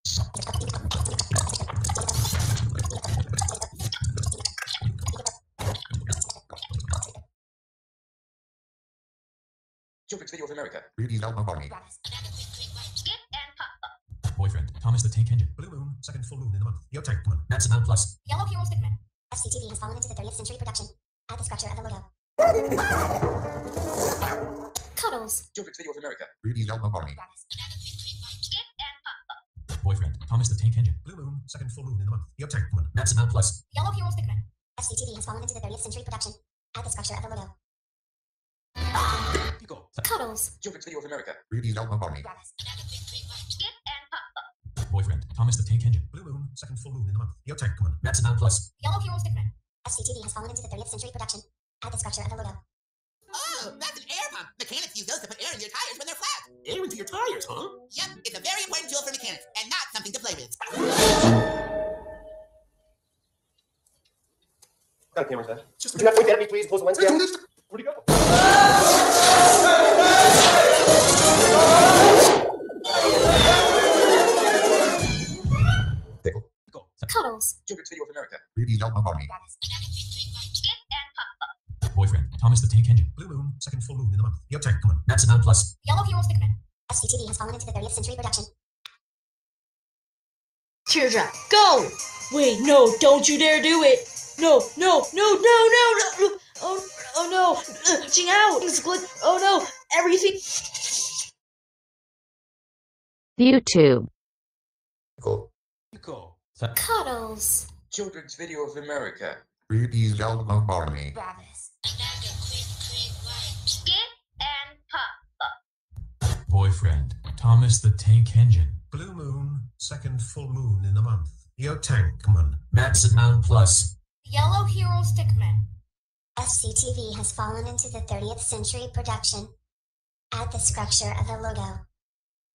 Children's Video of America. Rudy's album Barney. Skip and Pop. Boyfriend, Thomas the Tank Engine. Blue Moon, second full moon in the month. Yo Tankman. Maximum Plus. Yellow Hero Stickman. FCTV has fallen into the 30th century production. Add the structure of the logo. Cuddles. Children's Video of America. Rudy's album Barney. Skip and Pop. Boyfriend, Thomas the Tank Engine. Blue Moon, second full moon in the month. Yo Tankman. Maximum Plus. Yellow Hero Stickman. FCTV has fallen into the 30th century production. Add the structure of the logo. Pico. Cuddles. Children's Video of America. Rudy's album Barney. Skip and Pop. Boyfriend, Thomas the Tank Engine. Blue Moon, second full moon in the month. Yo Tankman. Maximum Plus. Yellow Hero Stickman. FCTV has fallen into the 30th century production. Add the structure of the logo. Oh, that's an air pump. Mechanics use those to put air in your tires when they're flat. Air into your tires, huh? Yep, it's a very important tool for mechanics, and not something to play with. Got a camera set. Just Would you not point that at me, please? Close the lens down. Where'd he go? Pickle. Cuddles. Children's Video of America. Rudy's album Barney. Skip and Pop. Boyfriend, Thomas the Tank Engine. Blue Moon, second full moon in the month. Yo Tankman. Maximum Plus. Yellow Hero Stickman. FCTV has fallen into the 30th century production. Teardrop, go! Wait, no, don't you dare do it! No, no, no, no, no, no! Oh no! Ching out! Oh no! Everything! YouTube. Pickle. Pico. Cuddles. Children's Video of America. Rudy's album Barney. Skip and Pop. Boyfriend, Thomas the Tank Engine. Blue Moon, second full moon in the month. Yo Tankman. Maximum Plus. Yellow Hero Stickman. FCTV has fallen into the 30th century production. Add the structure of the logo.